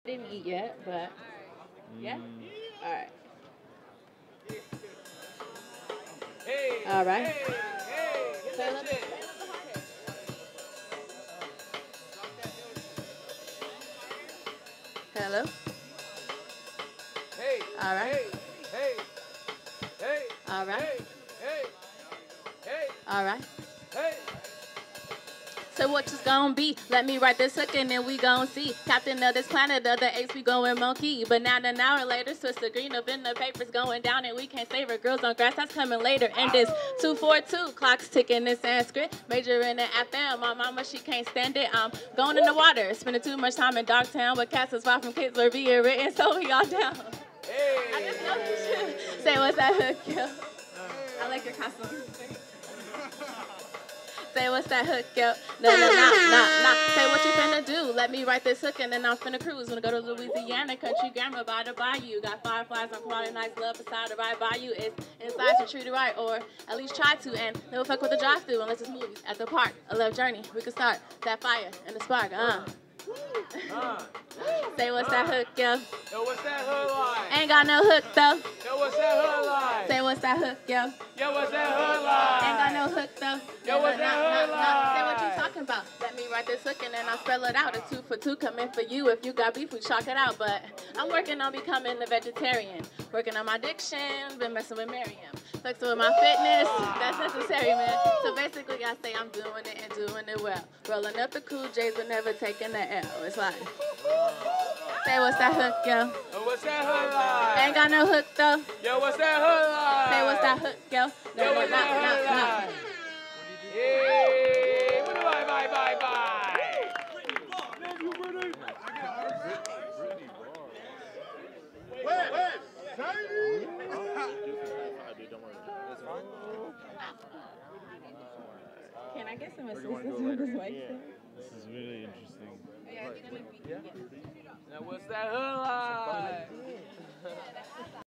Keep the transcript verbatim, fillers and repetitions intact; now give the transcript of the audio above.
Didn't eat yet, but yeah. All right. Hey, All right. hey, hey, hit Say that it. shit. Hello. Hey, All right. hey, hey, hey, All right. hey, hey, hey, All right. hey. So what just gonna be? Let me write this hook and then we gon' see. Captain of this planet, of the apes, we going monkey. But now an hour later, switch the green up in the papers going down and we can't save it. Girls on grass, that's coming later. And this two four two, clocks ticking in Sanskrit. Major in the F M, my mama, she can't stand it. I'm going in the water, spending too much time in Dogtown. But cats is far from kids were being written, so we all down. Hey. I just know this shit. Say what's that hook, yo? I like your costume. Say what's that hook, yo? No, no, nah, nah, nah. Say what you finna do. Let me write this hook and then I'm finna cruise. Wanna go to Louisiana, country grammar by the bayou. Got fireflies on quality nice love beside the right bayou. It's inside to treat it right, or at least try to. And never fuck with the drive-through unless it's movies at the park. A love journey. We can start that fire and the spark. Uh. Uh, Say what's that hook, yo? yo, what's that hood like? Ain't got no hook though. Yo, what's that hood like? Say what's that hook, yo? Yo, what's that hood like? Ain't got no hook though. Yo, what's that hood like? Say what you talking about. Let me write this hook and then I'll spell it out. It's two for two coming for you. If you got beef, we chalk it out. But I'm working on becoming a vegetarian. Working on my diction, been messing with Miriam. Flexing with my fitness, that's necessary, man. So basically I say I'm doing it and doing it well. Rolling up the cool J's but never taking the L. It's like, say what's that hook, yo? Yo, what's that hood like? Ain't got no hook though. Yo, what's that hood like? Say what's that hook, yo? No, Yo, no, what's no, that no, hood no. like? Hey, bye, bye, bye, bye. Wait, wait, shiny. Can I get some assistance with this mic? This is really interesting. Yeah, I think I'm gonna be- yeah. Now, what's that hood like?